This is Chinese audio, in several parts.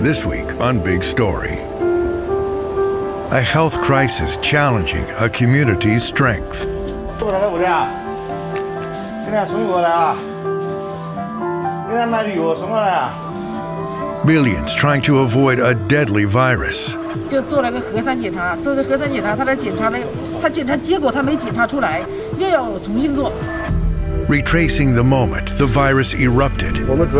This week on Big Story, a health crisis challenging a community's strength. Millions trying to avoid a deadly virus. Retracing the moment the virus erupted.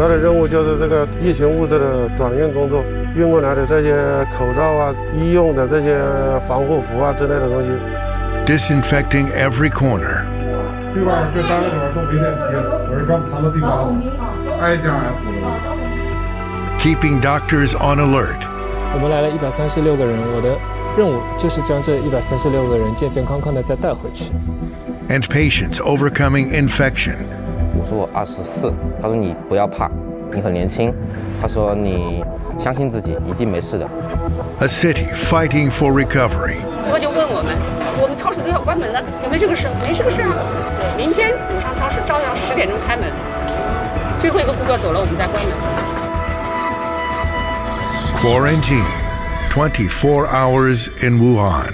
Disinfecting every corner. Keeping doctors on alert. 我们来了136个人，我的任务就是将这136个人健健康康的再带回去。 And patients overcoming infection. 我说我24，他说你不要怕，你很年轻，他说你相信自己，一定没事的。 A city fighting for recovery. 我就问我们超市都要关门了，有没有这个事？没这个事啊。对，明天武昌超市照样10点钟开门，最后一个顾客走了，我们再关门。 Quarantine, 24 hours in Wuhan.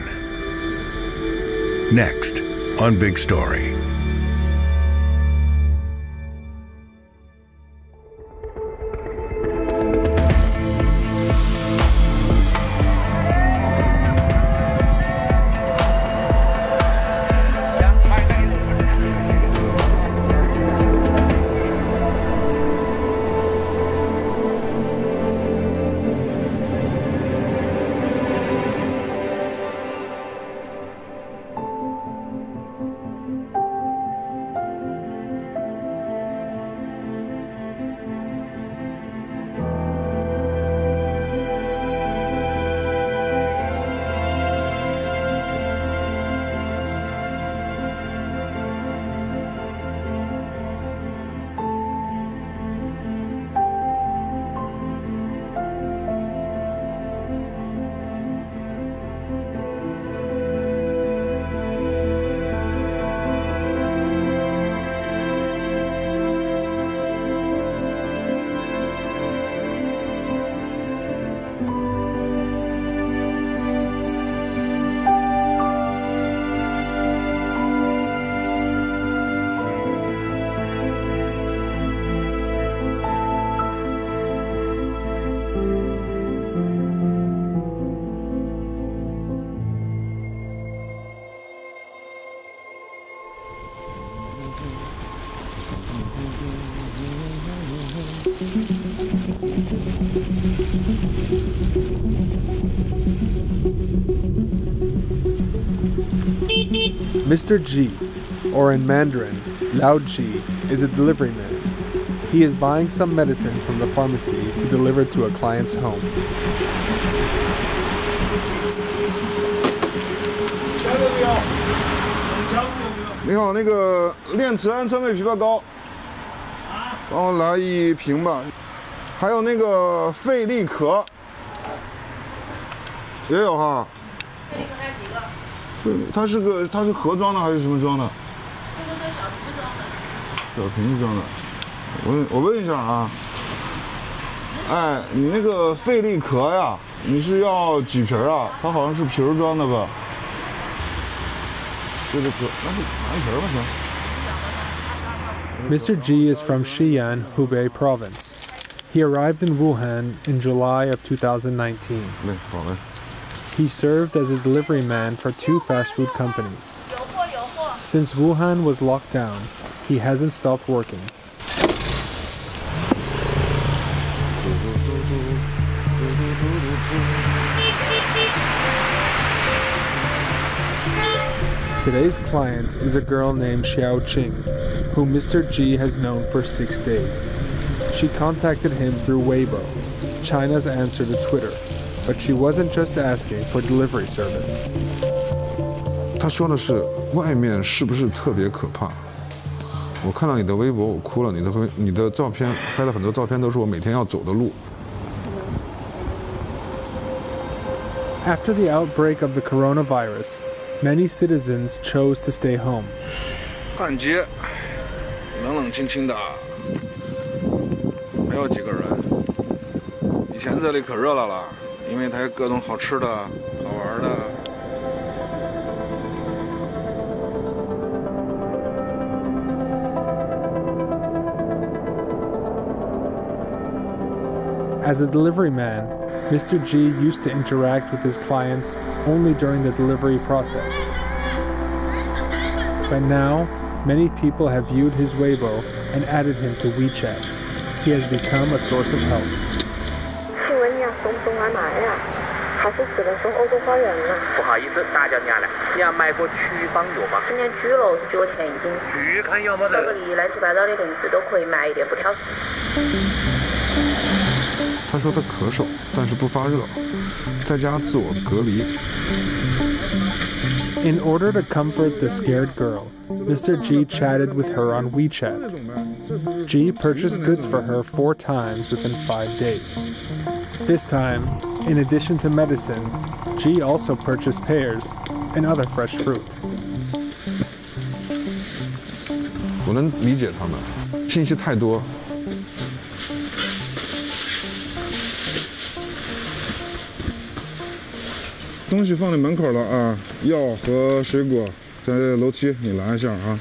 Next on Big Story. Mr. Ji, or in Mandarin, Lao Ji, is a deliveryman. He is buying some medicine from the pharmacy to deliver to a client's home. 你好，那个链池氨酸味枇杷膏，帮我来1瓶吧。还有那个费利壳，也有哈。费利壳还有几个？它是盒装的还是什么装的？这个是小瓶子装的。小瓶子装的。我问一下啊。哎，你那个费利壳呀，你是要几瓶啊？它好像是瓶装的吧？ Mr. Ji is from Xi'an, Hubei province. He arrived in Wuhan in July of 2019. He served as a delivery man for 2 fast food companies. Since Wuhan was locked down, he hasn't stopped working. Today's client is a girl named Xiao Qing, whom Mr. Ji has known for 6 days. She contacted him through Weibo, China's answer to Twitter, but she wasn't just asking for delivery service. 他说的是外面是不是特别可怕？我看到你的微博，我哭了。你的照片拍了很多照片，都是我每天要走的路。 After the outbreak of the coronavirus, many citizens chose to stay home. 汉街，冷冷清清的，没有几个人。一天这里可热闹了，因为它有各种好吃的、好玩的。 As a delivery man, Mr. Ji used to interact with his clients only during the delivery process. But now, many people have viewed his Weibo and added him to WeChat. He has become a source of help. 请问你要送不送外卖呀？还是只能送欧洲花园了？ 不好意思，打搅你了。你要买过处方药吗？ 今年猪肉是9钱一斤。 猪看药吗？ 巧克力、乱七八糟的零食都可以买一点，不挑食。 他说他咳嗽，但是不发热，在家自我隔离。 In order to comfort the scared girl, Mr. Ji chatted with her on WeChat. Ji purchased goods for her 4 times within 5 days. This time, in addition to medicine, Ji also purchased pears and other fresh fruit. 我能理解他们，信息太多。东西放在门口了啊，药和水果在楼梯，你拿一下啊。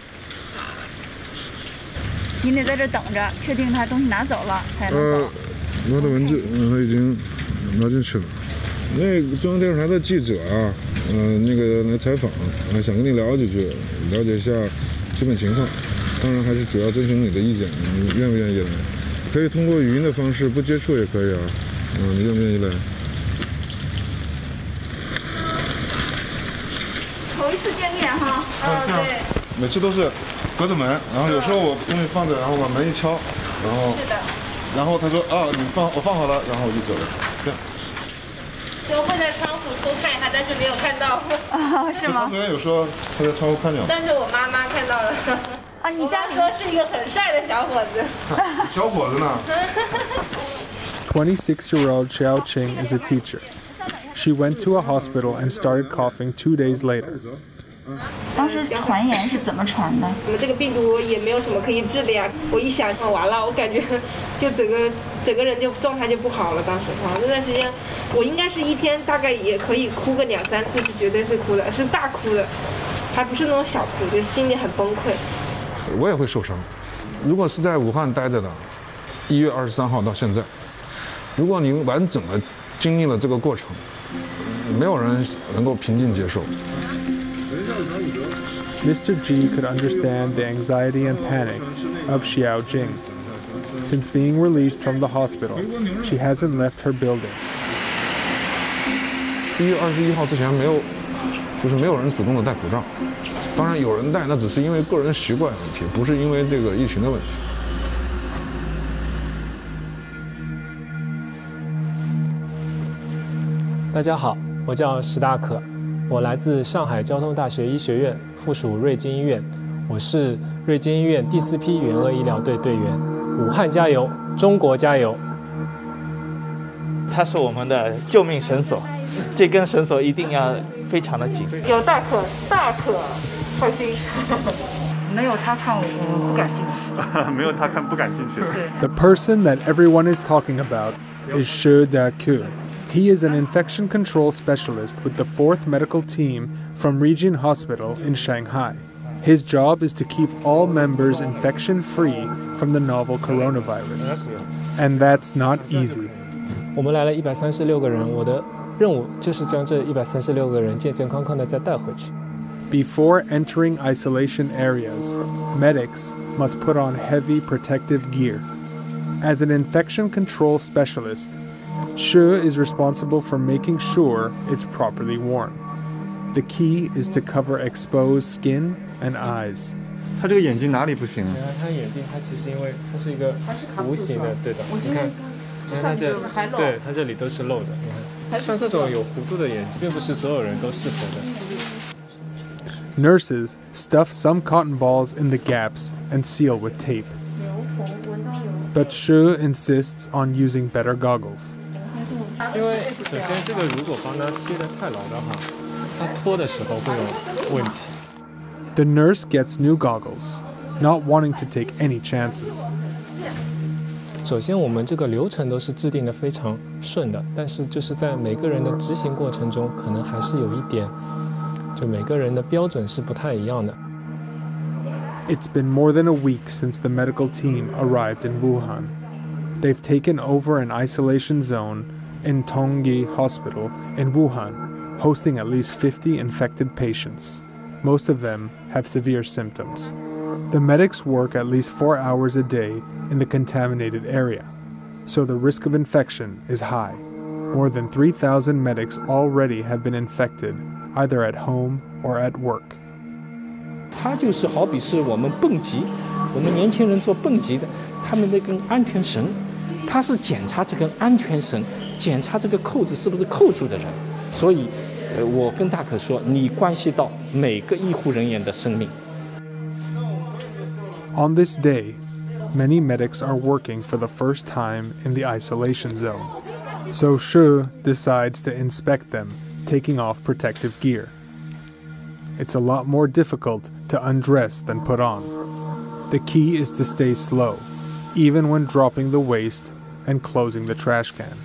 你得在这等着，确定他东西拿走了才能走。 我的文字，他已经拿进去了。那中央电视台的记者啊，那个来采访，想跟你聊几句，了解一下基本情况。当然还是主要征求你的意见，你愿不愿意来？可以通过语音的方式，不接触也可以啊。你愿不愿意来？ 头一次见面哈。对。 每次都是隔着门，然后有时候我东西放着，然后把门一敲，然后他说啊，我放好了，然后我就走了。这样。 就会在窗户偷看一下，但是没有看到。 是吗？ 虽然有时候他在窗户看见， 但是我妈妈看到了。 啊，你家说是一个很帅的小伙子。 小伙子呢 26-year-old Xiao Qing is a teacher. She went to a hospital and started coughing 2 days later. 当时传言是怎么传的？ 我们这个病毒也没有什么可以治的呀。我一想完了，我感觉就整个人就状态就不好了。当时那段时间，我应该是一天大概也可以哭个2、3次，是绝对是哭的，是大哭的，还不是那种小哭，就心里很崩溃。 我也会受伤。如果是在武汉待着的，1月23号到现在，如果您完整的经历了这个过程，没有人能够平静接受。 Mr. Ji could understand the anxiety and panic of Xiao Jing. Since being released from the hospital, she hasn't left her building. 1月21号之前没有人主动的戴口罩，当然有人戴，那只是因为个人习惯问题，不是因为这个疫情的问题。 大家好，我叫石大可，我来自上海交通大学医学院，附属瑞金医院。我是瑞金医院第4批援鄂医疗队队员。武汉加油，中国加油！ 它是我们的救命绳索，这根绳索一定要非常的紧。 有大可，放心。 没有他看我不敢进去。 没有他看不敢进去。 The person that everyone is talking about is Shi Daku. He is an infection control specialist with the 4th Medical Team from Region Hospital in Shanghai. His job is to keep all members infection-free from the novel coronavirus. And that's not easy. 我们来了136个人，我的任务就是将这136个人健健康康的再带回去。 Before entering isolation areas, medics must put on heavy protective gear. As an infection control specialist, Shi is responsible for making sure it's properly worn. The key is to cover exposed skin and eyes. 他这个眼睛哪里不行？ 你看他眼睛，他其实因为它是一个弧形的，对的。你看，它对，它这里都是漏的。你看，像这种有弧度的眼睛，并不是所有人都适合的。 Nurses stuff some cotton balls in the gaps and seal with tape. But Shi insists on using better goggles. 因为首先这个如果帮他贴得太牢的话，他脱的时候会有问题。 The nurse gets new goggles, not wanting to take any chances. 首先我们这个流程都是制定的非常顺的，但是就是在每个人的执行过程中，可能还是有一点，就每个人的标准是不太一样的。 It's been more than a week since the medical team arrived in Wuhan. They've taken over an isolation zone in Tongyi Hospital in Wuhan, hosting at least 50 infected patients. Most of them have severe symptoms. The medics work at least 4 hours a day in the contaminated area, so the risk of infection is high. More than 3,000 medics already have been infected, either at home or at work. 它就是好比是我们蹦极，我们年轻人做蹦极的，他们那根安全绳，他是检查这根安全绳，检查这个扣子是不是扣住的人。所以，我跟大可说，你关系到每个医护人员的生命。 On this day, many medics are working for the first time in the isolation zone. So Shi decides to inspect them, taking off protective gear. It's a lot more difficult to undress than put on. The key is to stay slow, even when dropping the waste and closing the trash can.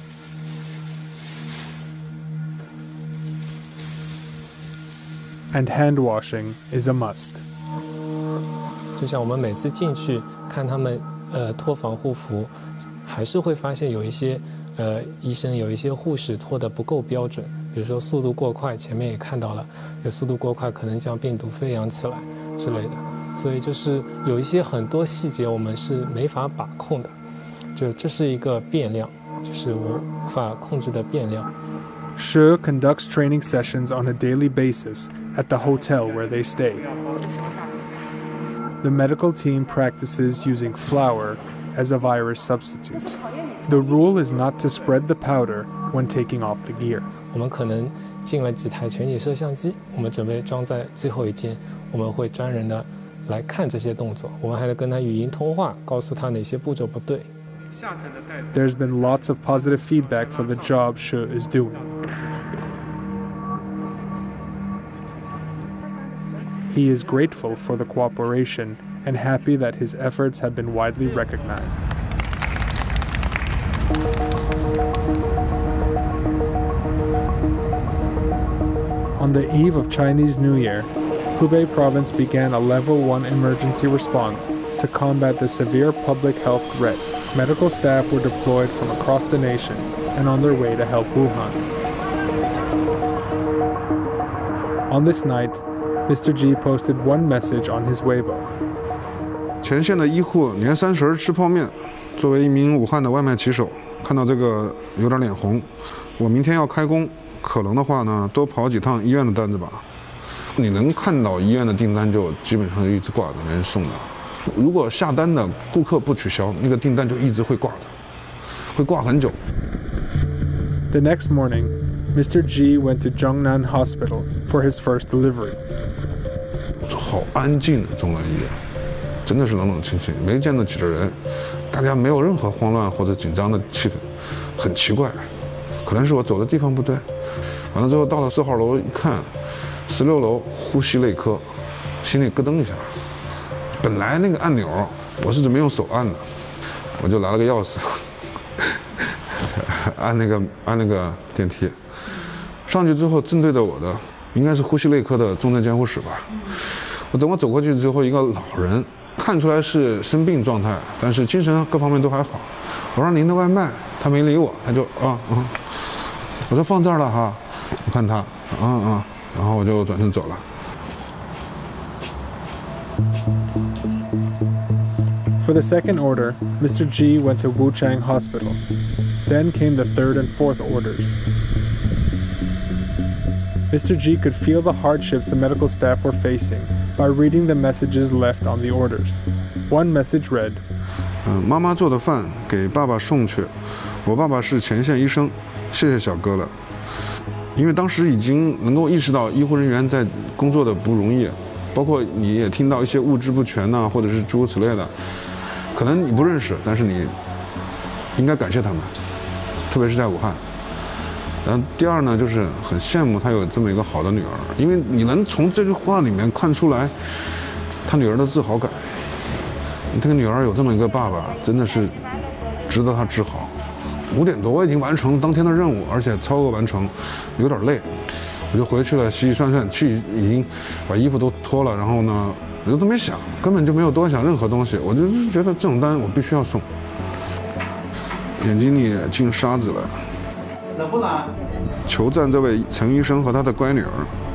And hand washing is a must. 就像我们每次进去看他们脱防护服，还是会发现有一些医生有一些护士脱得不够标准，比如说速度过快，前面也看到了，有速度过快可能将病毒飞扬起来之类的，所以就是有一些很多细节我们是没法把控的，就这是一个变量，就是无法控制的变量。 Shi conducts training sessions on a daily basis at the hotel where they stay. The medical team practices using flour as a virus substitute. The rule is not to spread the powder when taking off the gear. 我们可能进了几台全景摄像机，我们准备装在最后一间，我们会专人的来看这些动作，我们还得跟他语音通话，告诉他哪些步骤不对。 There's been lots of positive feedback for the job Shi is doing. He is grateful for the cooperation and happy that his efforts have been widely recognized. On the eve of Chinese New Year, Hubei province began a level 1 emergency response to combat the severe public health threat. Medical staff were deployed from across the nation and on their way to help Wuhan. On this night, Mr. Ji posted one message on his Weibo. 前线的医护年30吃泡面，作为一名武汉的外卖骑手，看到这个有点脸红。我明天要开工，可能的话呢，多跑几趟医院的单子吧。你能看到医院的订单就基本上就一直挂着，没人送的。如果下单的顾客不取消，那个订单就一直会挂的，会挂很久。 The next morning, Mr. Ji went to Zhongnan Hospital for his first delivery. 好安静的中南医院，真的是冷冷清清，没见到几个人，大家没有任何慌乱或者紧张的气氛，很奇怪，可能是我走的地方不对。完了之后到了4号楼一看，16楼呼吸内科，心里咯噔一下。本来那个按钮我是准备用手按的，我就拿了个钥匙，按那个电梯，上去之后正对着我的应该是呼吸内科的重症监护室吧。等我走过去之后，一个老人看出来是生病状态，但是精神各方面都还好。我说您的外卖，他没理我，他就我说放这儿了哈，我看他然后我就转身走了。 For the second order, Mr. Ji went to Wuchang Hospital. Then came the third and fourth orders. Mr. Ji could feel the hardships the medical staff were facing by reading the messages left on the orders. One message read, 妈妈做的饭给爸爸送去，我爸爸是前线医生，谢谢小哥了。因为当时已经能够意识到医护人员在工作的不容易，包括你也听到一些物资不全呐，或者是诸如此类的，可能你不认识，但是你应该感谢他们，特别是在武汉。然后第二呢，就是很羡慕他有这么一个好的女儿，因为你能从这句话里面看出来他女儿的自豪感。这个女儿有这么一个爸爸，真的是直到他治好。5点多我已经完成当天的任务，而且超额完成，有点累，我就回去了，洗洗涮涮，已经把衣服都脱了，然后呢，我都没想，根本就没有多想任何东西，我就觉得这种单我必须要送。眼睛里也进沙子了。冷不冷？求赞这位陈医生和他的乖女儿。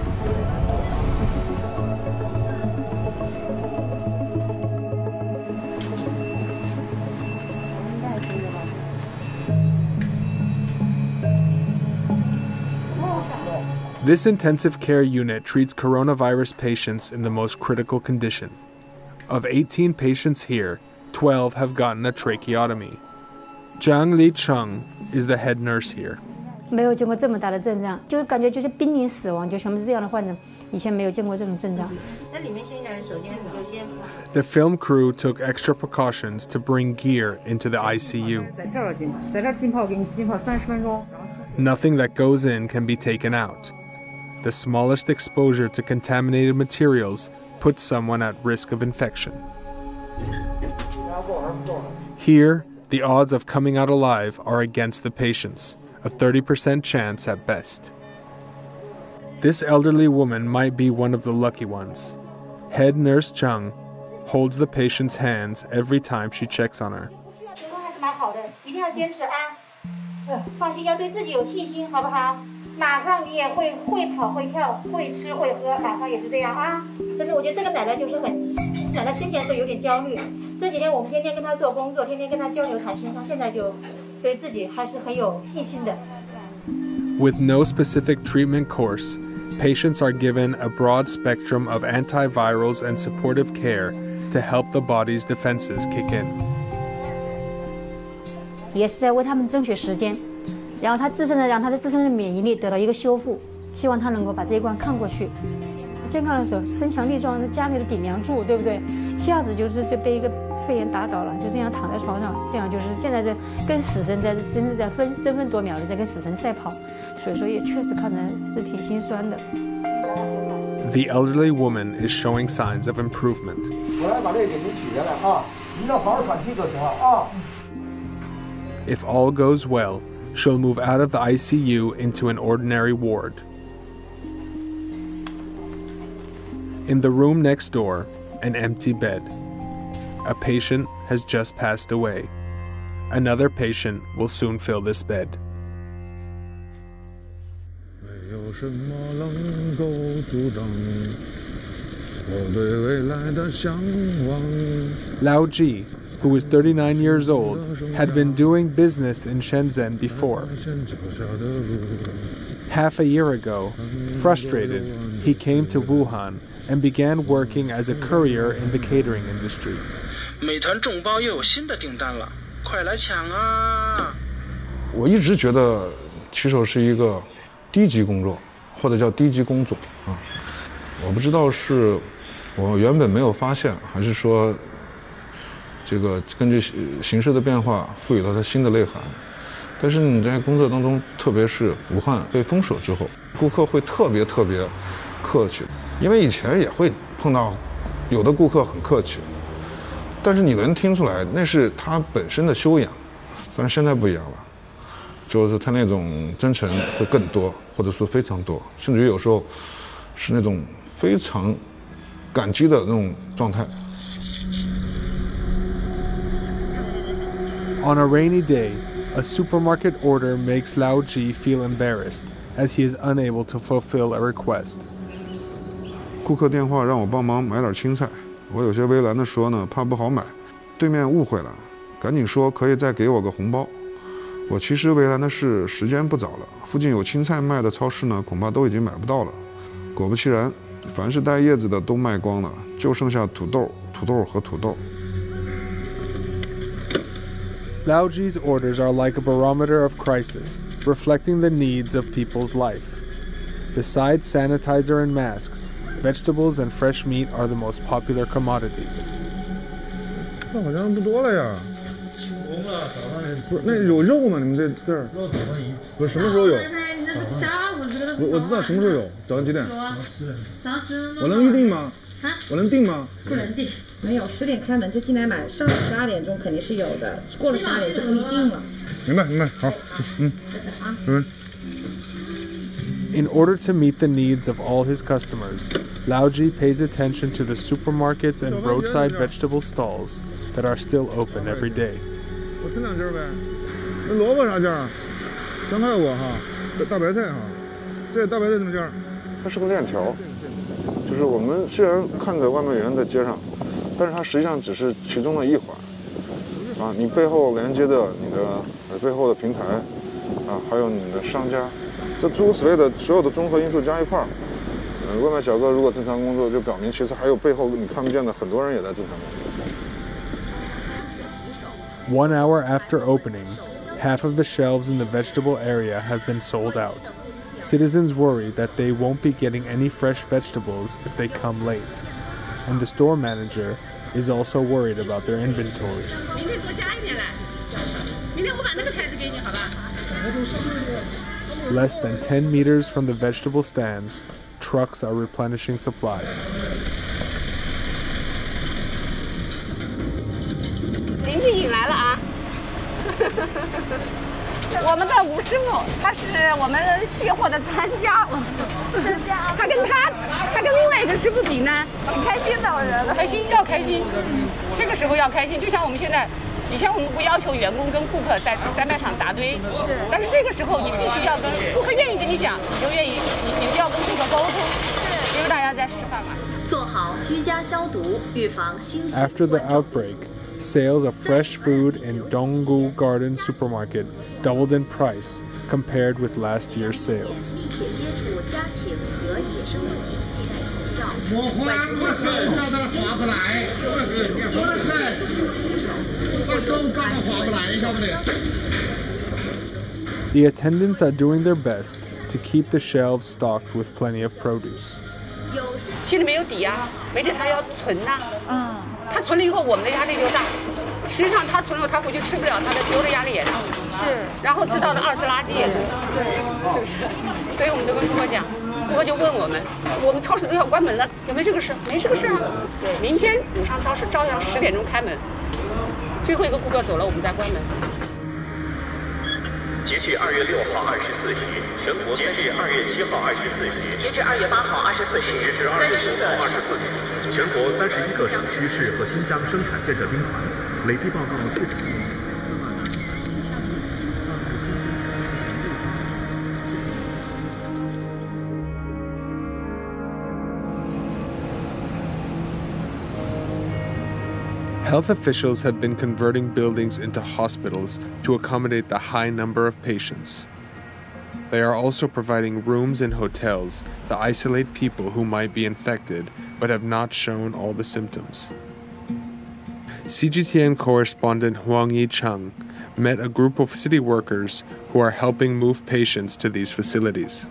This intensive care unit treats coronavirus patients in the most critical condition. Of 18 patients here, 12 have gotten a tracheotomy. Zhang Licheng is the head nurse here. 没有见过这么大的阵仗，就是感觉就是濒临死亡，就全部是这样的患者，以前没有见过这种阵仗。那里面现在首先你就先。 The film crew took extra precautions to bring gear into the ICU. Nothing that goes in can be taken out. The smallest exposure to contaminated materials puts someone at risk of infection. Here, the odds of coming out alive are against the patients, a 30% chance at best. This elderly woman might be one of the lucky ones. Head nurse Zhang holds the patient's hands every time she checks on her. 马上你也会跑会跳会吃会喝，马上也是这样啊。就是我觉得这个奶奶就是奶奶先前是有点焦虑，这几天我们天天跟她做工作，天天跟她交流谈心，她现在就对自己还是很有信心的。 With no specific treatment course, patients are given a broad spectrum of antivirals and supportive care to help the body's defenses kick in. 也是在为他们争取时间。然后他自身的让他的自身的免疫力得到一个修复，希望他能够把这一关看过去。健康的时候身强力壮，家里的顶梁柱，对不对？一下子就被一个肺炎打倒了，就这样躺在床上，这样就是现在跟死神真是在争分夺秒的在跟死神赛跑，所以说也确实看着是挺心酸的。 The elderly woman is showing signs of improvement. 我来把这个给您取下来啊，您要好好喘气就行了啊。 If all goes well, she'll move out of the ICU into an ordinary ward. In the room next door, an empty bed. A patient has just passed away. Another patient will soon fill this bed. Lao Ji, who was 39 years old, had been doing business in Shenzhen before. Half a year ago, frustrated, he came to Wuhan and began working as a courier in the catering industry. 美团众包又有新的订单了，快来抢啊！ 我一直觉得骑手是一个低级工作，或者叫低级工种啊。我不知道是我原本没有发现，还是说这个根据形势的变化赋予了它新的内涵。但是你在工作当中，特别是武汉被封锁之后，顾客会特别客气，因为以前也会碰到有的顾客很客气，但是你能听出来那是他本身的修养。但是现在不一样了，就是他那种真诚会更多，或者说非常多，甚至于有时候是那种非常感激的那种状态。 On a rainy day, a supermarket order makes Lao Ji feel embarrassed as he is unable to fulfill a request. 顾客电话让我帮忙买点青菜，我有些为难的说呢，怕不好买，对面误会了，赶紧说可以再给我个红包。我其实为难的是时间不早了，附近有青菜卖的超市呢，恐怕都已经买不到了。果不其然，凡是带叶子的都卖光了，就剩下土豆和土豆。 Lao Ji's orders are like a barometer of crisis, reflecting the needs of people's life. Besides sanitizer and masks, vegetables and fresh meat are the most popular commodities. 那好像不多了呀。不是，那有肉吗？你们这儿？肉早上有。不是什么时候有？我知道什么时候有，早上几点？早上10点。我能预定吗？啊？我能订吗？ 不能订。 没有10点开门就进来买，上午12点钟肯定是有的，过了12点就不一定了。 明白，好， In order to meet the needs of all his customers, Lao Ji pays attention to the supermarkets and roadside vegetable stalls that are still open every day. 我称2斤呗。那萝卜啥价？3块5哈，大白菜哈，这大白菜什么价？它是个链条，就是我们虽然看着外卖员在街上，但是它实际上只是其中的一环。啊，你背后连接的你的背后的平台，啊，还有你的商家。 这诸如此类的所有的综合因素加一块儿，外卖小哥如果正常工作，就表明其实还有背后你看不见的很多人也在正常工作。 1 hour after opening, half of the shelves in the vegetable area have been sold out. Citizens worry that they won't be getting any fresh vegetables if they come late, and the store manager is also worried about their inventory. Less than 10 meters from the vegetable stands, trucks are replenishing supplies. 林静颖来了啊！我们的吴师傅，他是我们卸货的专家。他跟另外一个师傅比呢，挺开心的，我觉得。开心要开心，这个时候要开心，就像我们现在。 以前我们不要求员工跟顾客在卖场扎堆，但是这个时候你必须要跟顾客愿意跟你讲，你就愿意，你就要跟顾客沟通，因为大家在示范嘛。 做好居家消毒，预防新型。 After the outbreak, sales of fresh food in Donggu Garden Supermarket doubled in price compared with last year's sales. 密切接触家禽和野生动物，佩戴口罩。 The attendants are doing their best to keep the shelves stocked with plenty of produce. 心里没有底啊，没底他要存呐。他存了以后，我们的压力就大。实际上他存了，他回去吃不了，他的丢的压力也大。是。然后制造的2次垃圾也多，是不是？所以我们就跟顾客讲，顾客就问我们超市都要关门了，有没有这个事？没这个事啊。对。明天武昌超市照样10点钟开门。 最后一个顾客走了，我们再关门。 截至2月6号24时，全国截至2月7号24时，截至2月8号24时，截至2月9号24时，全国31个省区市和新疆生产建设兵团累计报告确诊病例4万人。 Health officials have been converting buildings into hospitals to accommodate the high number of patients. They are also providing rooms in hotels to isolate people who might be infected but have not shown all the symptoms. CGTN correspondent Huang Yicheng met a group of city workers who are helping move patients to these facilities.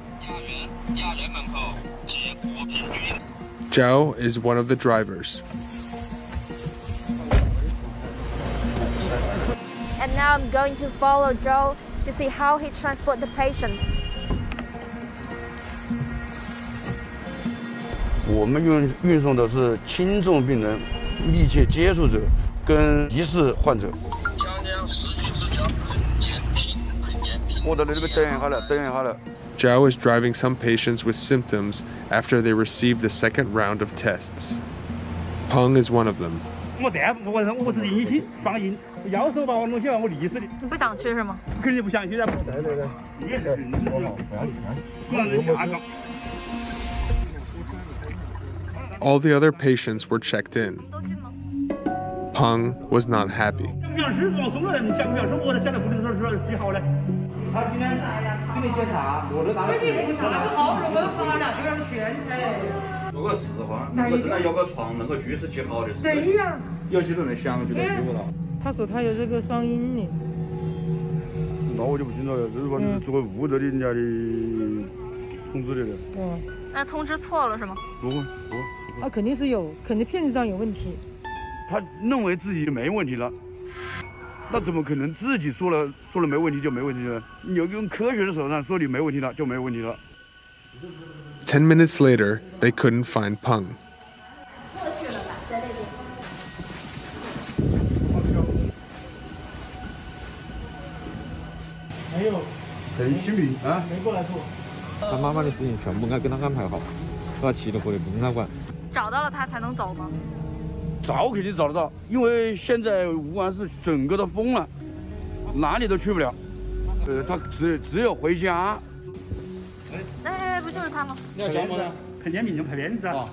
Zhao is one of the drivers. And now I'm going to follow Joe to see how he transports the patients. 我们运送的是轻重病人、密切接触者跟疑似患者。我在那边等一下了。 Zhao is driving some patients with symptoms after they received the second round of tests. Peng is one of them. 我是阴性放阴，要是把我弄起来，我立死的。 不想去是吗？ 肯定不想去的。对。也是不让人下岗。 All the other patients were checked in. Peng was not happy. 想是放松了，你想不想是我的下来屋里头说几号嘞？ 他今天检查，我的打了。你查是好了，我发了，就让选哎。 说个实话，如果真的有个床能够居是极好的事。 对呀。 有些人想就能做到。 他说他有这个双阴的。 那我就不清楚了，这是反正是作为误的人家的通知的。 那通知错了是吗？ 不。 他肯定是有，肯定片子上有问题。 他认为自己没问题了，那怎么可能自己说了没问题就没问题了？你要用科学的手段说你没问题了就没问题了。 10 minutes later, they couldn't find Peng. 没有。 陈新民啊， 没过来过。 他妈妈的事情全部该跟他安排好，他其他活的不跟他管。 找到了他才能走吗？ 找肯定找得到，因为现在武汉市整个都封了，哪里都去不了。他只有回家。 哎，不就是他吗？ 你要讲吗？看见民众拍片子啊。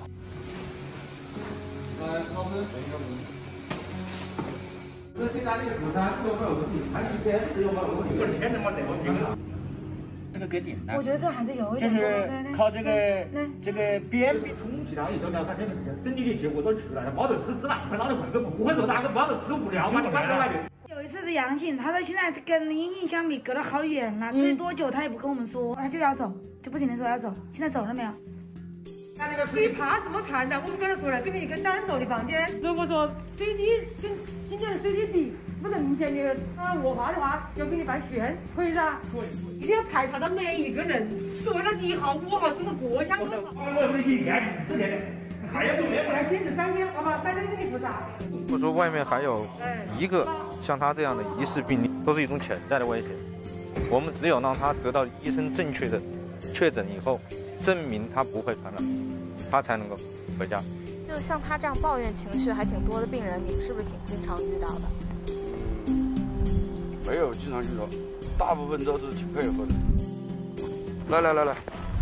这个给点的， 我觉得这还是有一就点， 是靠这个边比充其量1到2、3天的时间，等你的结果都出来了，没得事自然会哪里混，不会说哪个没得事无聊嘛，你管得来的。 有一次是阳性，他说现在跟阴性相比隔得好远了，至于多久他也不跟我们说，他就要走，就不停的说要走。现在走了没有？ 你怕什么惨呢？我们跟他说了，给你一个单独的房间。如果说水滴跟今天的水滴比不能明显的恶化的话，要给你办宣，可以噻？可以。一定要排查到每一个人，是为了你好我好，整个国家都好。 我是一年14天，还要再坚持3天，好吧？3天给你复查。 如果说外面还有一个像他这样的疑似病例，都是一种潜在的危险。我们只有让他得到医生正确的确诊以后，证明他不会传染，他才能够回家。 就像他这样抱怨情绪还挺多的病人，你们是不是挺经常遇到的？ 没有经常遇到，大部分都是挺配合的。来。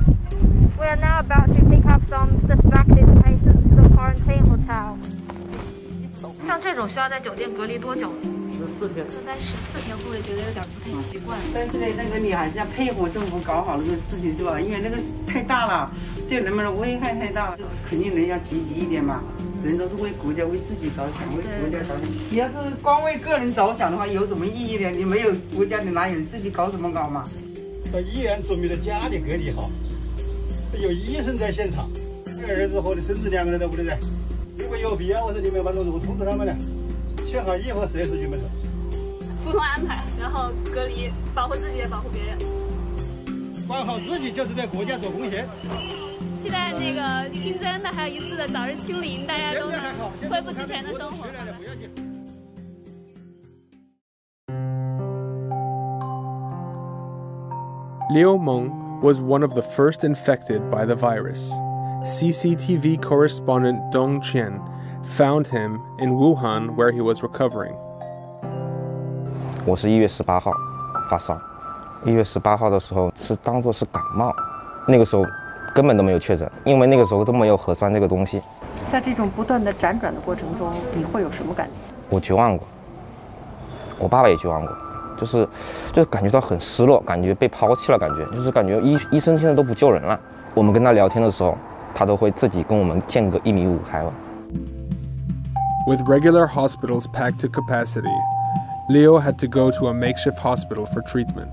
We are now about to pick up some suspected patients to the quarantine hotel. 像这种需要在酒店隔离多久？14天。在14天，会不会觉得有点不太习惯？ 但是呢，那个你还是要配合政府搞好这个事情，是吧？因为那个太大了，对人们的危害太大了，肯定人要积极一点嘛。人都是为国家、为自己着想，为国家着想。你要是光为个人着想的话，有什么意义呢？你没有国家，你哪有自己搞什么搞嘛？ 到医院说明在家里隔离好，有医生在现场，儿子和你孙子2个人都不能在。如果有必要，我说你们办公室我通知他们了，选好衣服随时进门走。 服从安排，然后隔离，保护自己也保护别人。 管好自己就是对国家做贡献。 现在那个新增的还有一次的早日清零，大家都恢复之前的生活。 Liu Meng was one of the first infected by the virus. CCTV correspondent Dong Qian found him in Wuhan, where he was recovering. 我是1月18号发烧，1月18号的时候是当作是感冒，那个时候根本都没有确诊，因为那个时候都没有核酸这个东西。 在这种不断的辗转的过程中，你会有什么感觉？ 我绝望过，我爸爸也绝望过，就是感觉到很失落，感觉被抛弃了，感觉就是感觉医生现在都不救人了。我们跟他聊天的时候，他都会自己跟我们间隔1.5米开了。 With regular hospitals packed to capacity, Leo had to go to a makeshift hospital for treatment.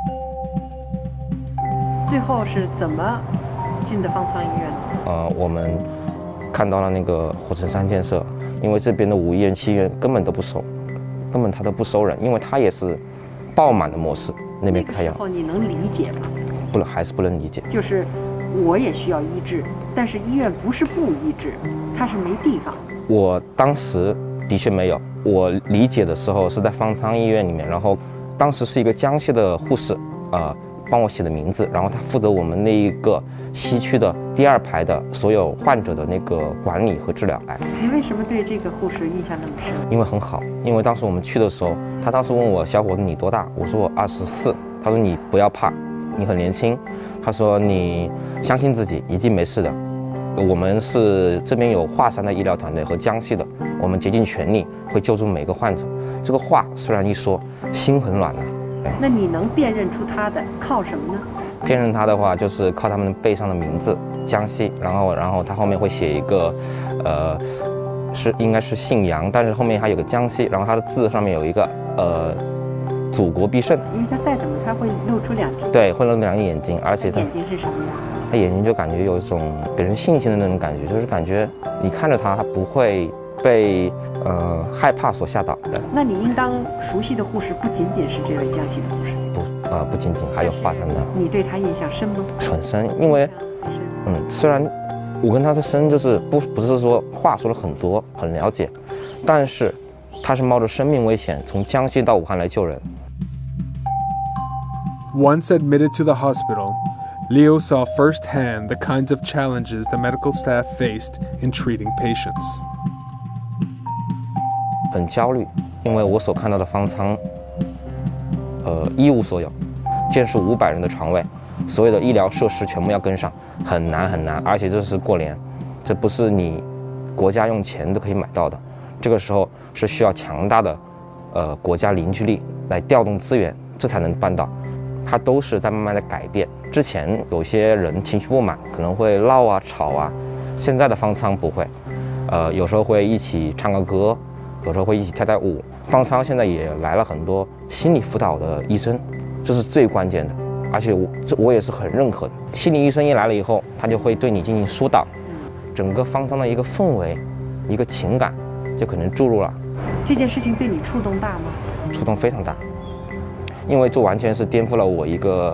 最后是怎么进的方舱医院的？ 我们看到了那个火神山建设，因为这边的5医院、7医院根本都不收，根本他都不收人，因为他也是爆满的模式，那边开药。 那个时候你能理解吗？ 还是不能理解。 就是我也需要医治，但是医院不是不医治，它是没地方。 我当时的确没有，我理解的时候是在方舱医院里面，然后当时是一个江西的护士，帮我写的名字，然后他负责我们那一个西区的第2排的所有患者的那个管理和治疗。 你为什么对这个护士印象那么深？ 因为很好，因为当时我们去的时候，他当时问我小伙子你多大，我说我24，他说你不要怕，你很年轻，他说你相信自己，一定没事的。我们是这边有华山的医疗团队和江西的，我们竭尽全力会救助每个患者。这个话虽然一说，心很软的。 那你能辨认出他的靠什么呢？ 辨认他的话，就是靠他们背上的名字，江西，然后他后面会写一个，应该是姓杨，但是后面还有个江西，然后他的字上面有一个祖国必胜。 因为他再怎么他会露出2只。 对，会露2个眼睛，而且他眼睛是什么样？ 他眼睛就感觉有一种给人信心的那种感觉，就是感觉你看着他不会被害怕所吓倒的。 那你应当熟悉的护士不仅仅是这位江西的护士， 不仅仅还有华山的。 你对他印象深吗？ 很深，因为虽然我跟他的深就是不是说话说了很多很了解，但是他是冒着生命危险从江西到武汉来救人。 Once admitted to the hospital, Leo saw firsthand the kinds of challenges the medical staff faced in treating patients. 很焦虑，因为我所看到的方舱，一无所有，建设500人的床位，所有的医疗设施全部要跟上，很难很难，而且这是过年，这不是你国家用钱都可以买到的，这个时候是需要强大的国家凝聚力来调动资源，这才能办到。它都是在慢慢的改变。之前有些人情绪不满，可能会闹啊吵啊，现在的方舱不会，有时候会一起唱个歌，有时候会一起跳跳舞。方舱现在也来了很多心理辅导的医生，这是最关键的，而且我也是很认可的。心理医生一来了以后，他就会对你进行疏导，整个方舱的一个氛围、一个情感就可能注入了。 这件事情对你触动大吗？ 触动非常大，因为这完全是颠覆了我一个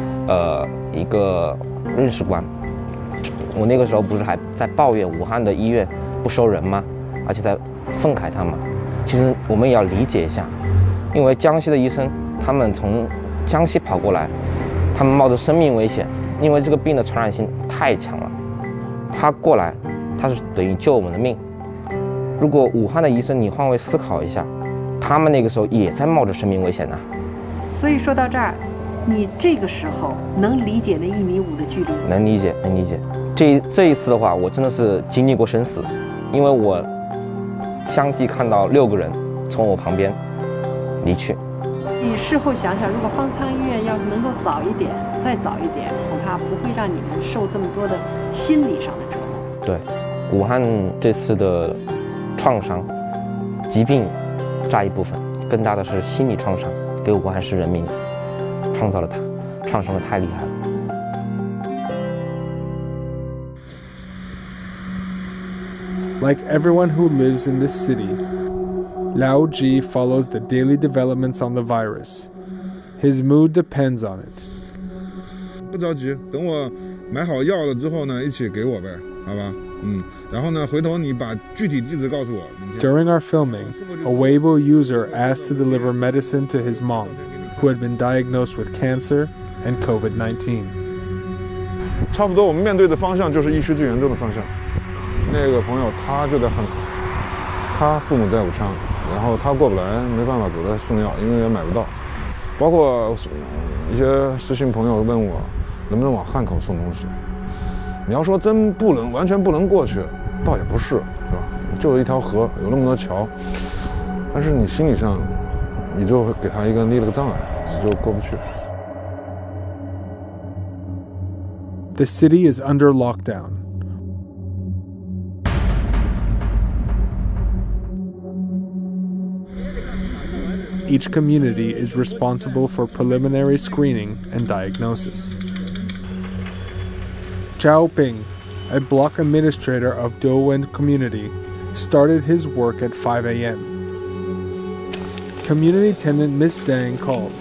认识观。我那个时候不是还在抱怨武汉的医院不收人吗？而且在愤慨他们。其实我们也要理解一下，因为江西的医生他们从江西跑过来，他们冒着生命危险，因为这个病的传染性太强了，他过来他是等于救我们的命。如果武汉的医生你换位思考一下，他们那个时候也在冒着生命危险呢。 所以说到这儿，你这个时候能理解那1.5米的距离？ 能理解，能理解。这一次的话，我真的是经历过生死，因为我相继看到6个人从我旁边离去。 你事后想想，如果方舱医院要是能够早一点，再早一点，恐怕不会让你们受这么多的心理上的折磨。 对，武汉这次的创伤，疾病占一部分，更大的是心理创伤，给武汉市人民创造了创伤的太厉害了。 Like everyone who lives in this city, Lao Ji follows the daily developments on the virus. His mood depends on it. 不着急，等我买好药了之后呢，一起给我呗，好吧？然后呢，回头你把具体地址告诉我。 During our filming, a Weibo user asked to deliver medicine to his mom, who had been diagnosed with cancer and COVID-19. 差不多，我们面对的方向就是疫区最严重的方向。那个朋友他就在汉口，他父母在武昌，然后他过不来，没办法给他送药，因为也买不到。包括一些实习朋友问我，能不能往汉口送东西？你要说真不能，完全不能过去，倒也不是，是吧？就有一条河，有那么多桥，但是你心理上，你就给他立了个障碍，就过不去。 The city is under lockdown. Each community is responsible for preliminary screening and diagnosis. Zhao Ping, a block administrator of Douwen community, started his work at 5 a.m. Community tenant Miss Dang called.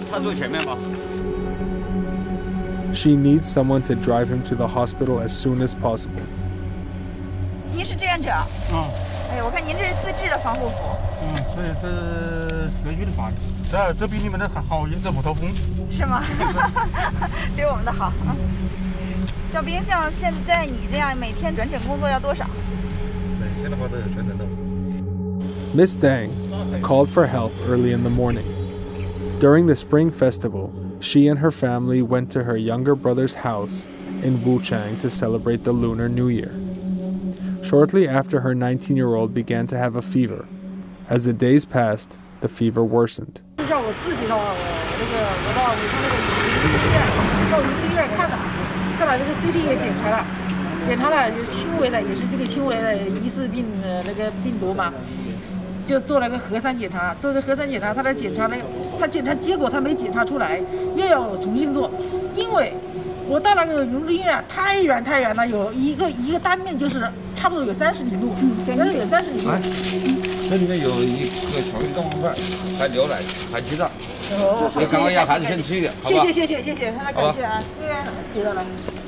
She needs someone to drive him to the hospital as soon as possible. 您是志愿者？哎，我看您这是自制的防护服。 这是社区的发的，这比你们的还好，这不透风。 是吗？比我们的好。赵兵，像现在你这样每天转诊工作要多少？ 每天的话都有转诊的。 Miss Dang called for help early in the morning. During the Spring Festival, she and her family went to her younger brother's house in Wuchang to celebrate the Lunar New Year. Shortly after, her 19-year-old began to have a fever. As the days passed, the fever worsened. 像我自己的话，我到武昌那个医院看了这个 CT 也检查了，就是轻微的，也是这个轻微的疑似病那个病毒嘛，就做了个核酸检查，他检查结果他没检查出来，又要重新做，因为我到那个荣民医院太远了，有一个单面就是差不多有30里路，简直有30里路。 这里面有一个巧克力冻饭，还牛奶，还鸡蛋。你看我要还是先吃一点，好吧？ 谢谢，他感谢啊，知道了。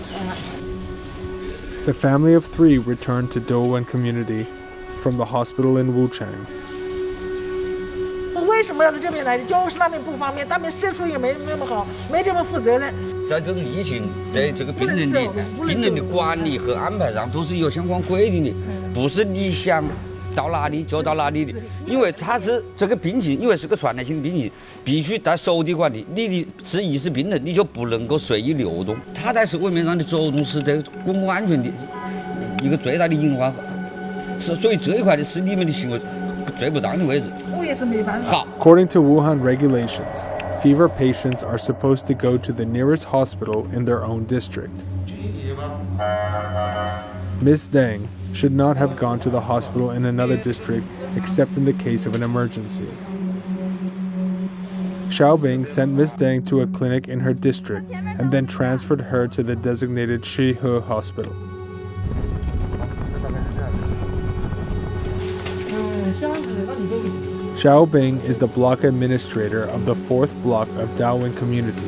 The family of 3 returned to Douwen community from the hospital in Wuchang. 为为什么要到这边来？就是那边不方便，那边社畜也没那么好，没这么负责任。 在这种疫情对这个病人的管理和安排上都是有相关规定的，不是你想到哪里就到哪里的。因为它是这个病情，因为是个传染性的病情，必须在守地管理。你是疑似病人，你就不能够随意流动。它在社会面上的作用是对公共安全的一个最大的隐患。所以这一块的是你们的行为最不当的位置。 我也是没办法。 According to Wuhan regulations, fever patients are supposed to go to the nearest hospital in their own district. Ms. Deng should not have gone to the hospital in another district except in the case of an emergency. Xiaobing sent Ms. Deng to a clinic in her district and then transferred her to the designated Shihe hospital. Xiaobing is the block administrator of the 4th block of Daowin community.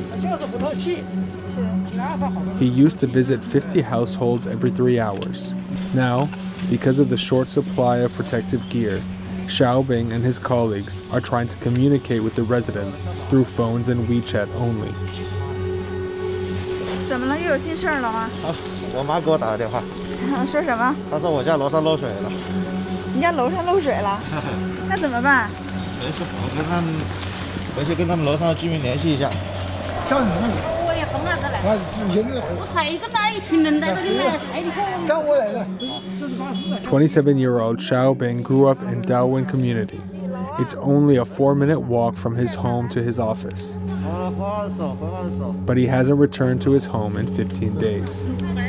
He used to visit 50 households every 3 hours. Now, because of the short supply of protective gear, Xiaobing and his colleagues are trying to communicate with the residents through phones and WeChat only. 怎么了？又有新事儿了吗？ 我妈给我打的电话。 说什么？ 她说我家楼上漏水了。 你家楼上漏水了？那怎么办？ 没事，我跟他们回去跟他们楼上的居民联系一下。叫你们。我也疯了，来。我才跟他一群人在这里来，太厉害我来了。 27-year-old Xiaobing grew up in Daowin community. It's only a 4-minute walk from his home to his office. But he hasn't returned to his home in 15 days.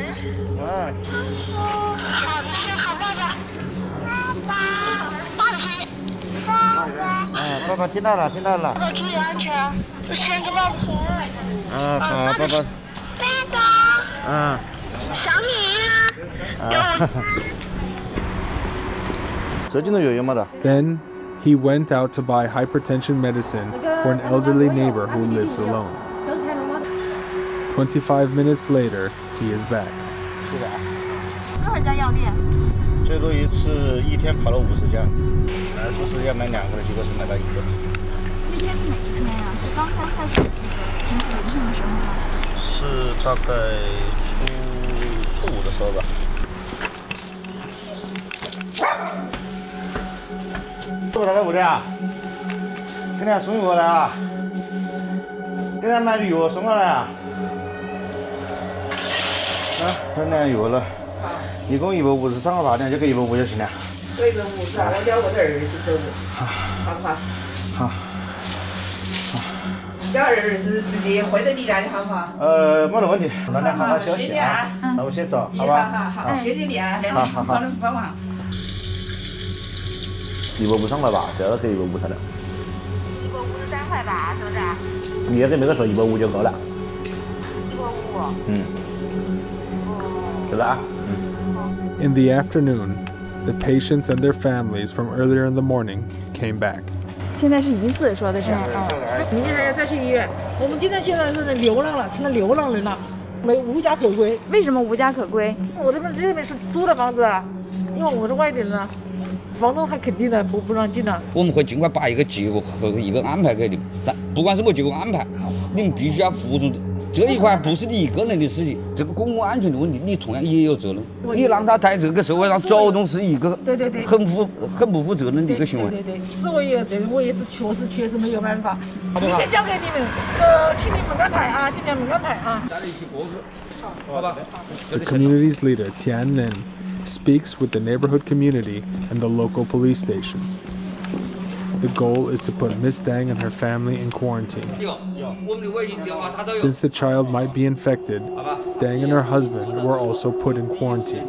爸爸听到了，听到了。 爸爸注意安全，我先给爸爸说。 好，爸爸。 爸爸。想你。 这几种药有没得？ Then he went out to buy hypertension medicine for an elderly neighbor who lives alone. 25 minutes later, he is back. 多少家药店？ 最多一次一天跑了50家，本来说是要买2个的，结果是买到1个。 那天是哪一天呀？是刚刚开始平时流行的时候吗？ 是大概初5的时候吧。这个大概屋里啊，给人家送药来啊，给人家买的药送过来啊。这2药了。 一共153个八两，就给150就行了。 给150啊，我叫我的儿子走，好不好？ 好。 叫儿子直接回到你家里好不好？ 没得问题。那你好好休息啊。那我先走，好吧？ 好，谢谢你啊， 好， 帮忙。 153块8，这要给150才了。 153块8，是不是？ 你也跟那个说150就够了。 150。 是吧？ In the afternoon, the patients and their families from earlier in the morning came back. 现在是疑似说的是， 明天还要再去医院。我们今天现在是流浪了，成了流浪人了，无家可归。 为什么无家可归？ 我这边是租的房子啊，因为我是外地人啊，房东他肯定的不让进的。 我们会尽快把一个结果和一个安排给你们，但不管什么结果安排，你们必须要服从。 这一块不是你一个人的事情，这个公共安全的问题，你同样也有责任。你让他在这个社会上走动是一个很不负责任的一个行为。 对，是我也有责任，我也是确实没有办法。你先交给你们，请你们安排啊，尽量安排啊。 The community's leader Tian Nen speaks with the neighborhood community and the local police station. The goal is to put Miss Deng and her family in quarantine. Since the child might be infected, Deng and her husband were also put in quarantine.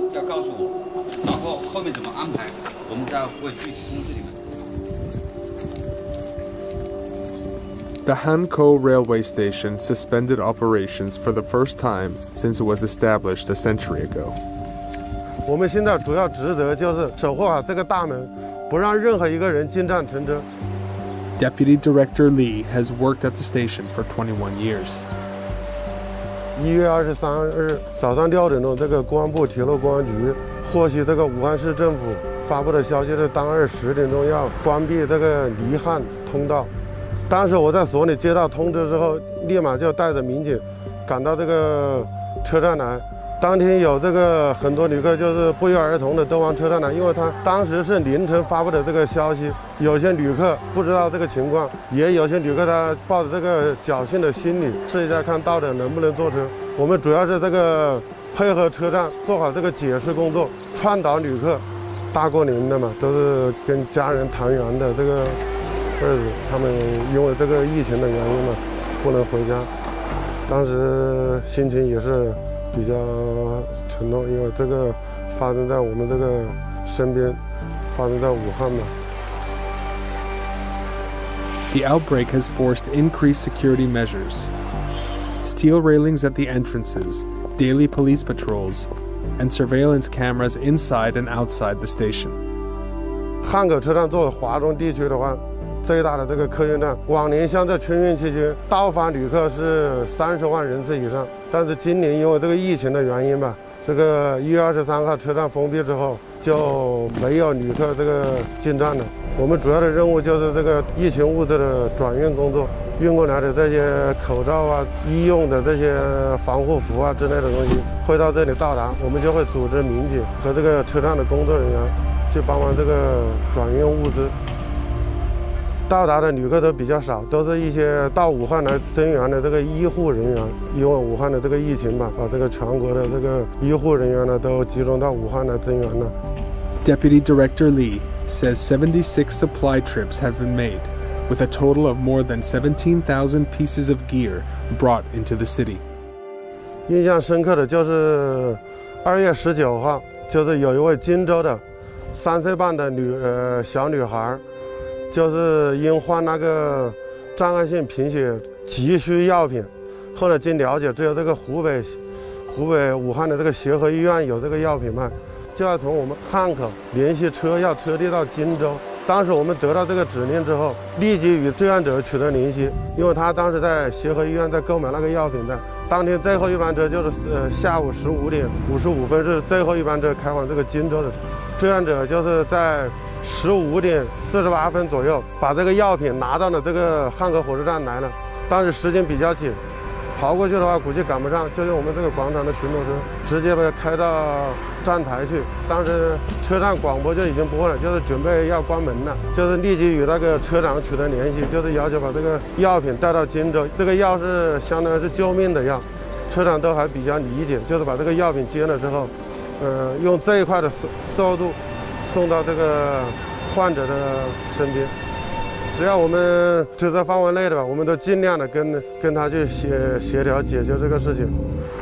The Hankou railway station suspended operations for the first time since it was established a century ago. 我们现在主要职责就是守护好这个大门。 不让任何一个人进站乘车。 Deputy Director Li has worked at the station for 21 years. 1月23日早上6点钟，这个公安部铁路公安局获悉这个武汉市政府发布的消息是，当日10点钟要关闭这个离汉通道。当时我在所里接到通知之后，立马就带着民警赶到这个车站来。当天有这个很多旅客就是不约而同的都往车站来，因为他当时是凌晨发布的这个消息，有些旅客不知道这个情况，也有些旅客他抱着这个侥幸的心理试一下看到底能不能坐车。我们主要是这个配合车站做好这个解释工作，倡导旅客大过年的嘛，都是跟家人团圆的这个日子，他们因为这个疫情的原因嘛，不能回家，当时心情也是比较沉痛，因为这个发生在我们这个身边，发生在武汉嘛。 The outbreak has forced increased security measures. Steel railings at the entrances, daily police patrols, and surveillance cameras inside and outside the station. 汉口车站作为华中地区的话，最大的这个客运站，往年像在春运期间到访旅客是30万人次以上，但是今年因为这个疫情的原因吧，这个1月23号车站封闭之后就没有旅客这个进站了。我们主要的任务就是这个疫情物资的转运工作，运过来的这些口罩啊、医用的这些防护服啊之类的东西会到这里到达，我们就会组织民警和这个车站的工作人员去帮忙这个转运物资。到达的旅客都比较少，都是一些到武汉来增援的这个医护人员。因为武汉的这个疫情吧，把这个全国的这个医护人员呢都集中到武汉来增援了。 Deputy Director Li says 76 supply trips have been made, with a total of more than 17,000 pieces of gear brought into the city. 印象深刻的就是2月19号，就是有一位荆州的3岁半的小女孩。就是因患那个障碍性贫血急需药品，后来经了解，只有这个湖北武汉的这个协和医院有这个药品卖，就要从我们汉口联系车要车递到荆州。当时我们得到这个指令之后，立即与志愿者取得联系，因为他当时在协和医院在购买那个药品的。当天最后一班车就是下午15点55分是最后一班车开往这个荆州的，志愿者就是在15点48分左右把这个药品拿到了这个汉口火车站来了。当时时间比较紧，跑过去的话估计赶不上，就用我们这个广场的巡逻车直接被开到站台去。当时车站广播就已经播了，就是准备要关门了，就是立即与那个车长取得联系，就是要求把这个药品带到荆州。这个药是相当于是救命的药，车长都还比较理解，就是把这个药品接了之后，用最快的速度送到这个患者的身边。只要我们职责范围内的吧，我们都尽量的跟他去协调解决这个事情。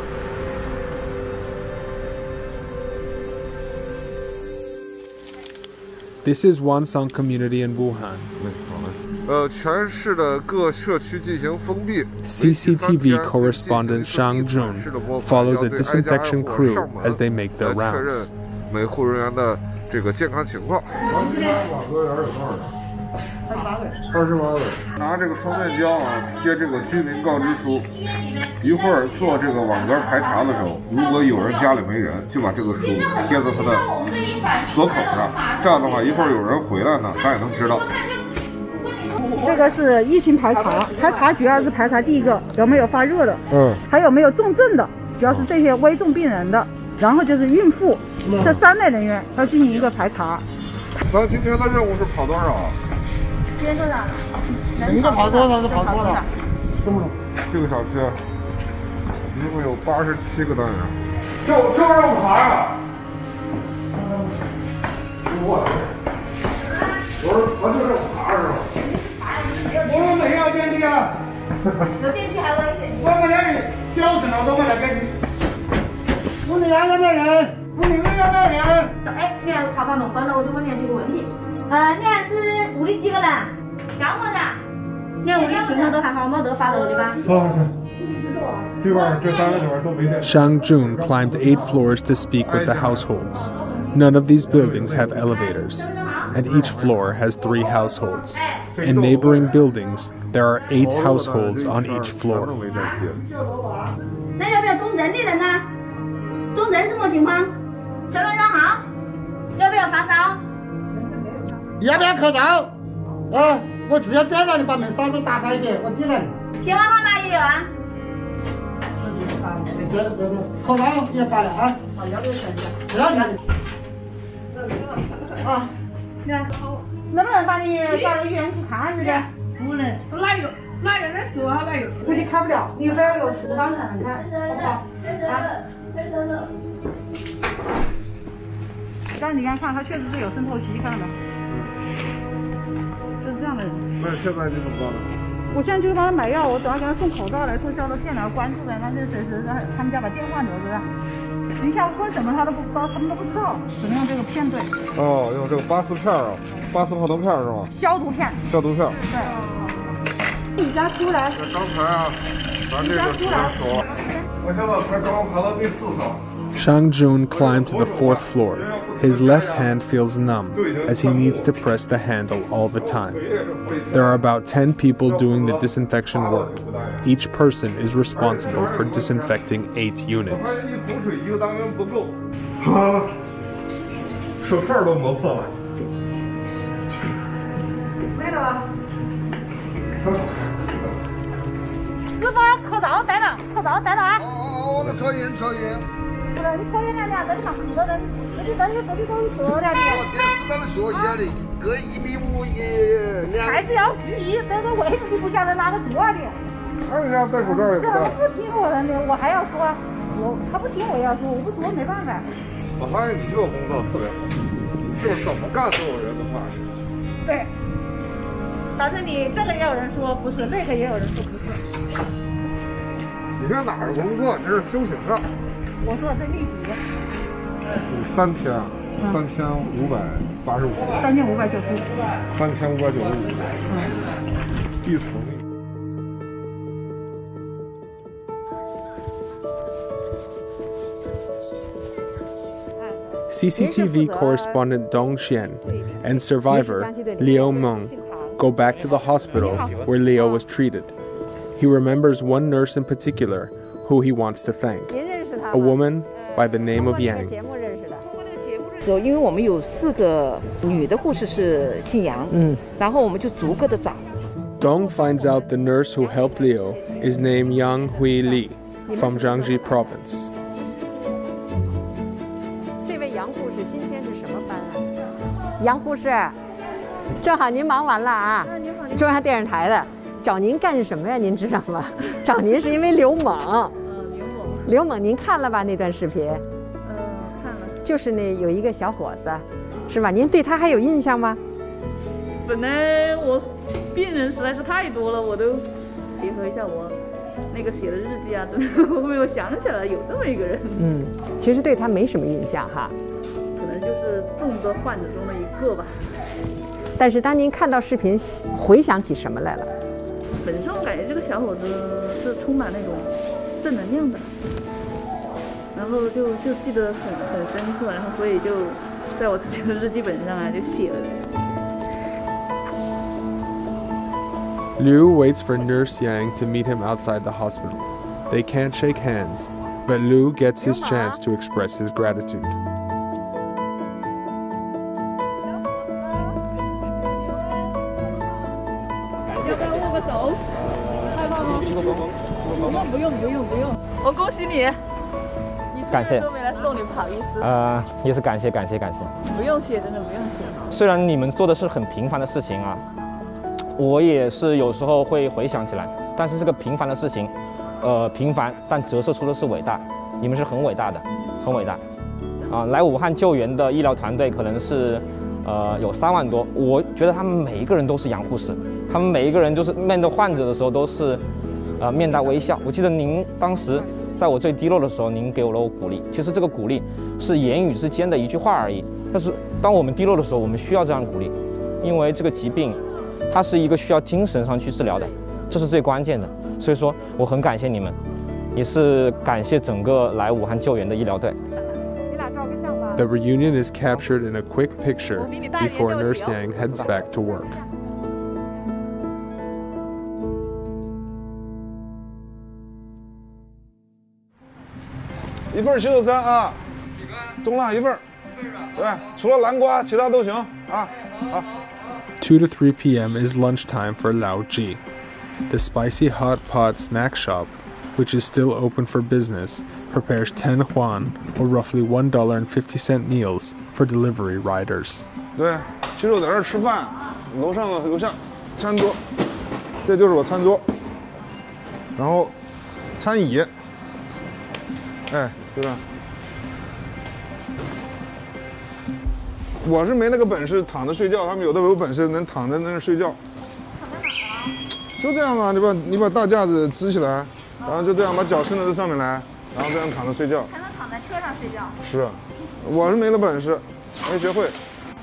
This is Wansong community in Wuhan. 全市的各社区进行封闭。 CCTV correspondent Shang Jun follows a disinfection crew as they make their rounds. 每户人员的这个健康情况。28位。拿这个双面胶啊，贴这个居民告知书。一会儿做这个网格排查的时候，如果有人家里没人，就把这个书贴在他的锁口上。这样的话，一会儿有人回来呢，咱也能知道。 这个是疫情排查，排查主要是排查第一个有没有发热的，还有没有重症的，主要是这些危重病人的，然后就是孕妇，这3类人员要进行一个排查。 咱今天的任务是跑多少？ 今天多少？ 你们跑多少是跑多少？这个小区一共有87个单元。就让我爬呀！我就是爬是吧？我们没有电梯啊。有电梯还危险。我们那里叫醒了都没来给你。屋里还有没有人？屋里面有没有人？ 哎，你看爬门关了，我就问你几个问题。你还是屋里几个人？叫么子？你看屋里情况都还好，没得发热的吧？ 这边这3个地方都没电。 Shang Jun climbed 8 floors to speak with the households. None of these buildings have elevators, and each floor has 3 households. In neighboring buildings, there are 8 households on each floor. 那要不要重症的人呢？重症什么情况？身份证号？要不要发烧？ 要不要口罩？ 哎，我只要再让你把门稍微打开一点，我进来。 电话号码也有啊。 这口罩也发了啊。 好，要不要选一下？ 不要钱。 啊，你看，能不能把你到医院去看一下？ 不能，哪个在说哪个？ 估计看不了，你非要有处方才能看，好不好？啊。但是你看，他确实是有渗透期，看到没？就是这样的人。 那现在你怎么办呢？ 我现在就帮他买药，我等下给他送口罩来，送消毒片来，关注的，那就随时让他们家把电话留着。你想喝什么他都不知道，他们都不知道，只能用这个片对。 哦，用这个巴斯片啊，巴斯泡腾片是吗？ 消毒片。 消毒片。 对。你家出来。 刚才啊，咱这个主任说，我现在才刚爬到第4层。 Shang Jun climbed to the 4th floor. His left hand feels numb as he needs to press the handle all the time. There are about 10 people doing the disinfection work. Each person is responsible for disinfecting 8 units. 手套都磨破了。 来了吧？师傅，口罩戴了，口罩戴了啊！ 我们抽烟。 不是，你抽烟两这里嘛很多人，这里都是热的。 电视上面说写的，隔1.5米也2。 还是要注意，这个位置你不晓得哪个坐的。 他人家戴口罩也不戴。 是不听我的，我还要说，他不听我也要说，我不说没办法。 我发现你这个工作特别好，就是怎么干都有人能骂你。 对。但是你这个也有人说不是，那个也有人说不是。 你这哪是工作，这是修行啊！ 我说这例子。 3天，3585。 3595。 3595。一层。 CCTV correspondent Dong Xian and survivor Liu Meng go back to the hospital where Leo was treated. He remembers one nurse in particular who he wants to thank, a woman by the name of Yang. 因为我们有4个女的护士是姓杨，然后我们就逐个的找。 Dong finds out the nurse who helped Leo is named Yang Hui Li from Jiangxi Province. 这位杨护士今天是什么班啊？杨护士，正好您忙完了啊，中央电视台的。找您干什么呀？您知道吗？找您是因为刘猛。刘猛，您看了吧那段视频？ 看了。 就是那有一个小伙子，是吧？您对他还有印象吗？ 本来我病人实在是太多了，我都结合一下我那个写的日记啊，真的我没有想起来有这么一个人。 其实对他没什么印象哈。 可能就是众多患者中的一个吧。 但是当您看到视频，回想起什么来了？ 本身我感觉这个小伙子是充满那种正能量的，然后就记得很深刻，然后所以就在我自己的日记本上啊就写了。 Liu waits for Nurse Yang to meet him outside the hospital. They can't shake hands, but Liu gets his chance to express his gratitude. 不用，我恭喜你，你出门说没来送你，不好意思。 也是感谢。 不用谢，真的不用谢。 虽然你们做的是很平凡的事情啊，我也是有时候会回想起来，但是这个平凡的事情，平凡但折射出的是伟大，你们是很伟大的，很伟大。来武汉救援的医疗团队可能是有3万多，我觉得他们每一个人都是杨护士，他们每一个人就是面对患者的时候都是。面带微笑。我记得您当时在我最低落的时候，您给我了鼓励。其实这个鼓励是言语之间的一句话而已，但是当我们低落的时候，我们需要这样鼓励，因为这个疾病，它是一个需要精神上去治疗的，这是最关键的。所以说，我很感谢你们，也是感谢整个来武汉救援的医疗队。 The reunion is captured in a quick picture before Nurse Yang heads back to work. 1份洗手餐啊，中辣1份。对，除了南瓜，其他都行啊。好。 2 to 3 p.m. is lunchtime for Lao Ji. The spicy hot pot snack shop, which is still open for business, prepares 10 yuan, or roughly $1.50 meals for delivery riders. 对，其实我在这儿吃饭，楼下餐桌，这就是我餐桌，然后餐椅，哎，就这样。我是没那个本事躺着睡觉，他们有的有本事能躺在那儿睡觉。躺在哪儿啊？就这样啊，你把大架子支起来，然后就这样把脚伸到这上面来，然后这样躺着睡觉。 还能躺在车上睡觉？ 是，我是没那本事，没学会。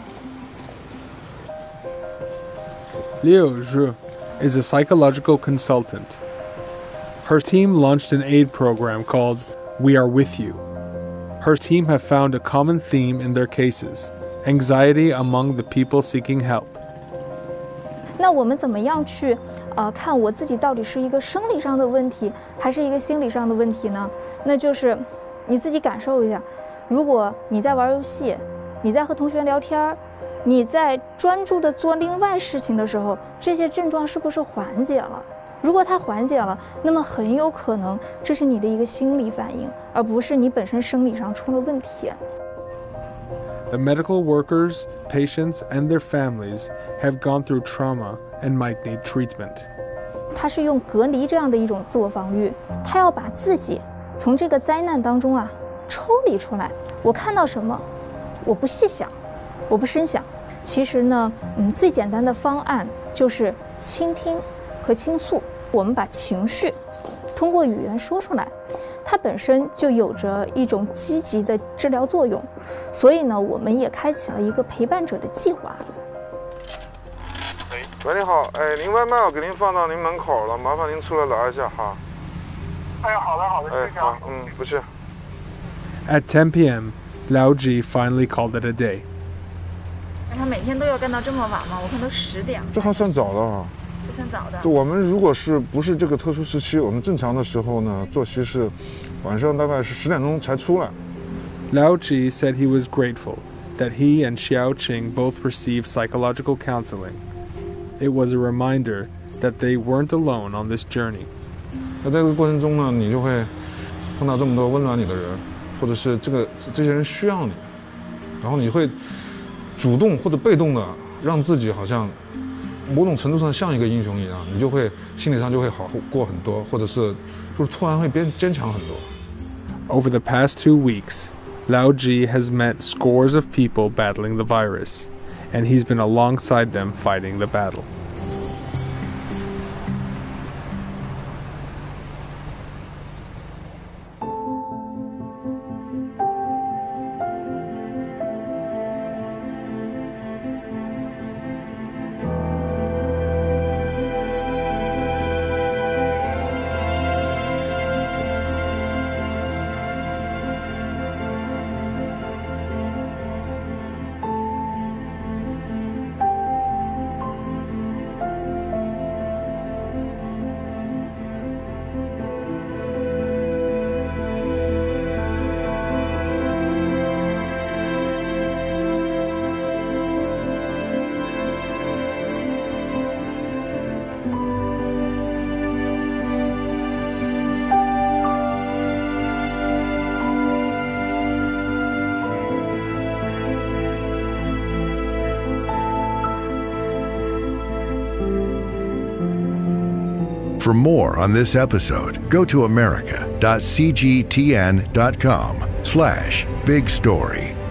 Liu Zhu is a psychological consultant. Her team launched an aid program called We Are With You. Her team have found a common theme in their cases: anxiety among the people seeking help. 那我们怎么样去看我自己到底是一个生理上的问题，还是一个心理上的问题呢？那就是你自己感受一下，如果你在玩游戏，你在和同学聊天，你在专注的做另外事情的时候，这些症状是不是缓解了？如果它缓解了，那么很有可能这是你的一个心理反应，而不是你本身生理上出了问题。 The medical workers, patients, and their families have gone through trauma and might need treatment. 他是用隔离这样的一种自我防御，他要把自己从这个灾难当中抽离出来。我看到什么，我不细想，我不深想。其实呢，最简单的方案就是倾听和倾诉。我们把情绪通过语言说出来，它本身就有着一种积极的治疗作用。所以呢，我们也开启了一个陪伴者的计划。 喂，你好，哎，您外卖我给您放到您门口了，麻烦您出来拿一下哈。 哎，好的，谢谢。 好，不是。 At 10 p.m., Lao Ji finally called it a day. 他每天都要干到这么晚吗？我看都10点了。 这还算早的啊。 这算早的。 对，我们如果不是这个特殊时期，我们正常的时候呢，作息是晚上大概是10点钟才出来。 Lao Ji said he was grateful that he and Xiao Qing both received psychological counseling. It was a reminder that they weren't alone on this journey. 在这个过程中呢，你就会碰到这么多温暖你的人，或者是这些人需要你，然后你会主动或者被动的让自己好像某种程度上像一个英雄一样，你就会心理上就会好过很多，或者是就是突然会变坚强很多。 Over the past 2 weeks, Lao Ji has met scores of people battling the virus, and he's been alongside them fighting the battle. For more on this episode, go to america.cgtn.com/big story.